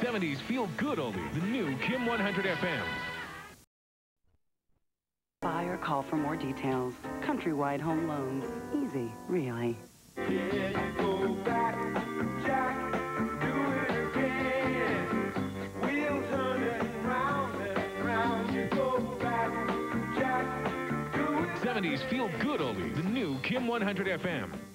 70s feel-good oldies. The new Kim 100 FM. Buy or call for more details. Countrywide Home Loans. Easy, really. Here you go back, Jack, do it again. Wheels turning round and round. You go back, Jack, do it. 70s feel-good oldies. The new Kim 100 FM.